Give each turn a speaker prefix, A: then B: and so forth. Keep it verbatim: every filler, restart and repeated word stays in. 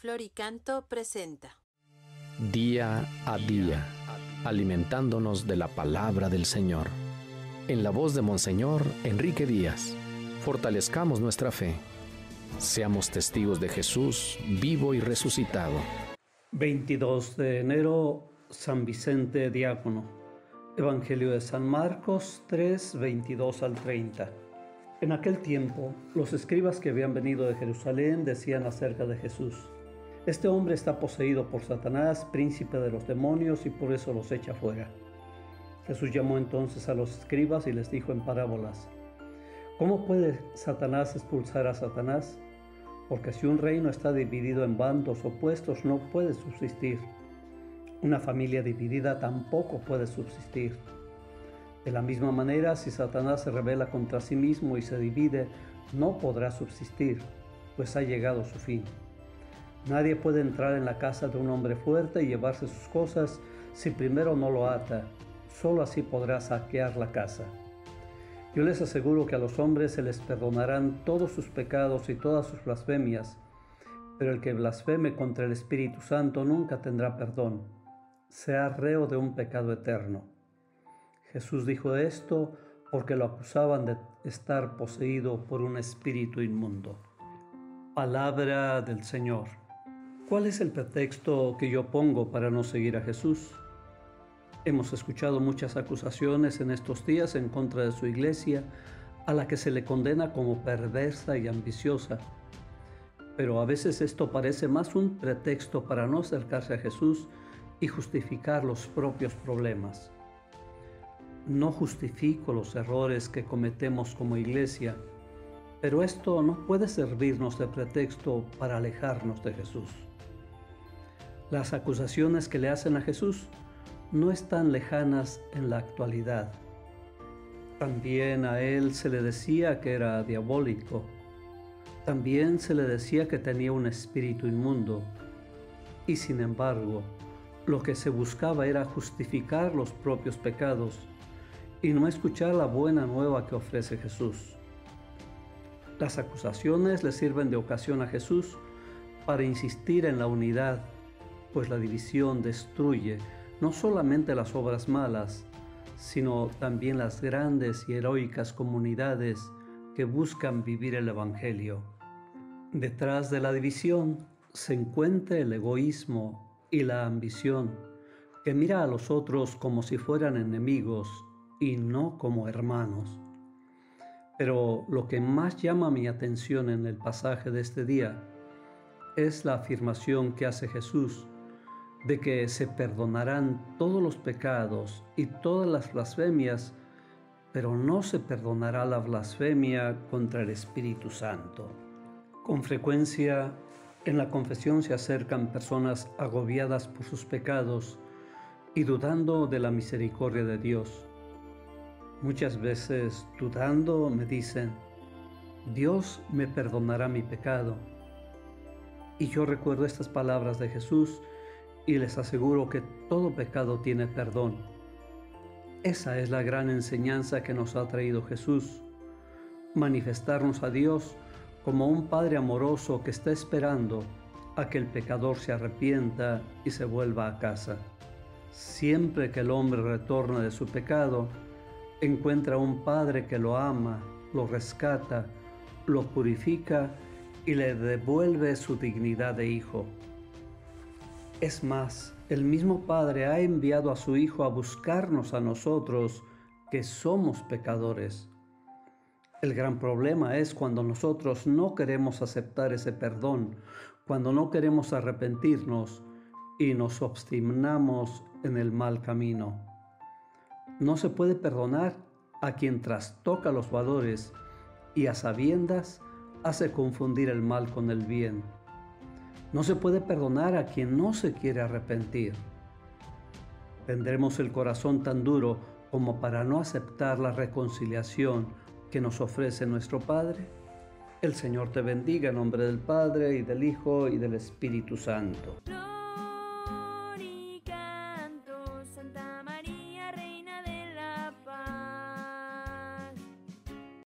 A: Floricanto presenta
B: Día a día, alimentándonos de la palabra del Señor. En la voz de Monseñor Enrique Díaz, fortalezcamos nuestra fe. Seamos testigos de Jesús vivo y resucitado.
C: veintidós de enero, San Vicente Diácono. Evangelio de San Marcos tres, veintidós al treinta. En aquel tiempo, los escribas que habían venido de Jerusalén decían acerca de Jesús: este hombre está poseído por Satanás, príncipe de los demonios, y por eso los echa fuera. Jesús llamó entonces a los escribas y les dijo en parábolas: ¿cómo puede Satanás expulsar a Satanás? Porque si un reino está dividido en bandos opuestos, no puede subsistir. Una familia dividida tampoco puede subsistir. De la misma manera, si Satanás se rebela contra sí mismo y se divide, no podrá subsistir, pues ha llegado su fin. Nadie puede entrar en la casa de un hombre fuerte y llevarse sus cosas si primero no lo ata. Solo así podrá saquear la casa. Yo les aseguro que a los hombres se les perdonarán todos sus pecados y todas sus blasfemias, pero el que blasfeme contra el Espíritu Santo nunca tendrá perdón. Será reo de un pecado eterno. Jesús dijo esto porque lo acusaban de estar poseído por un espíritu inmundo. Palabra del Señor. ¿Cuál es el pretexto que yo pongo para no seguir a Jesús? Hemos escuchado muchas acusaciones en estos días en contra de su iglesia, a la que se le condena como perversa y ambiciosa. Pero a veces esto parece más un pretexto para no acercarse a Jesús y justificar los propios problemas. No justifico los errores que cometemos como iglesia, pero esto no puede servirnos de pretexto para alejarnos de Jesús. Las acusaciones que le hacen a Jesús no están lejanas en la actualidad. También a él se le decía que era diabólico. También se le decía que tenía un espíritu inmundo. Y sin embargo, lo que se buscaba era justificar los propios pecados y no escuchar la buena nueva que ofrece Jesús. Las acusaciones le sirven de ocasión a Jesús para insistir en la unidad, pues la división destruye no solamente las obras malas, sino también las grandes y heroicas comunidades que buscan vivir el Evangelio. Detrás de la división se encuentra el egoísmo y la ambición, que mira a los otros como si fueran enemigos y no como hermanos. Pero lo que más llama mi atención en el pasaje de este día es la afirmación que hace Jesús de que se perdonarán todos los pecados y todas las blasfemias, pero no se perdonará la blasfemia contra el Espíritu Santo. Con frecuencia, en la confesión se acercan personas agobiadas por sus pecados y dudando de la misericordia de Dios. Muchas veces, dudando, me dicen: Dios me perdonará mi pecado. Y yo recuerdo estas palabras de Jesús y les aseguro que todo pecado tiene perdón. Esa es la gran enseñanza que nos ha traído Jesús: manifestarnos a Dios como un Padre amoroso que está esperando a que el pecador se arrepienta y se vuelva a casa. Siempre que el hombre retorna de su pecado, encuentra un Padre que lo ama, lo rescata, lo purifica y le devuelve su dignidad de hijo. Es más, el mismo Padre ha enviado a su Hijo a buscarnos a nosotros, que somos pecadores. El gran problema es cuando nosotros no queremos aceptar ese perdón, cuando no queremos arrepentirnos y nos obstinamos en el mal camino. No se puede perdonar a quien trastoca los valores y a sabiendas hace confundir el mal con el bien. No se puede perdonar a quien no se quiere arrepentir. ¿Tendremos el corazón tan duro como para no aceptar la reconciliación que nos ofrece nuestro Padre? El Señor te bendiga en nombre del Padre, y del Hijo, y del Espíritu Santo.